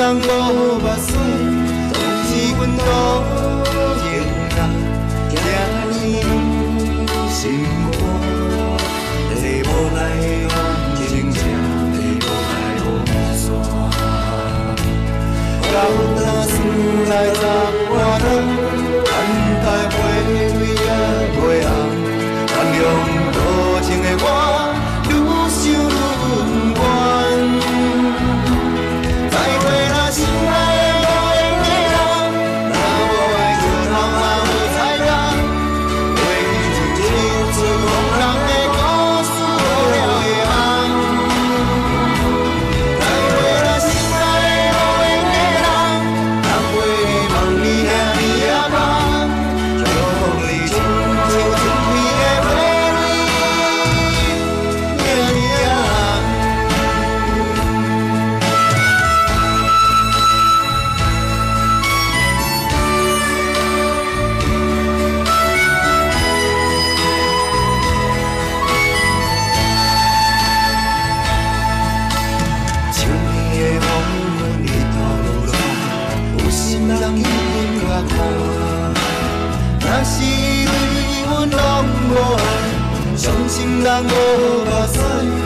人无目屎，都是阮多情人，行你心肝，你无来往情城，你无来往山。到那算来十外人，等待花蕊也袂红，原谅多情的我。 愈想愈不愿，再会那心爱无缘的人，若无爱就头嘛无彩工，过去一出空人的故事了会红。再会那心爱无缘的人，人袂望你遐你也忙，祝福你亲像春天的花蕊。 若是对阮拢无爱，伤心人无目屎。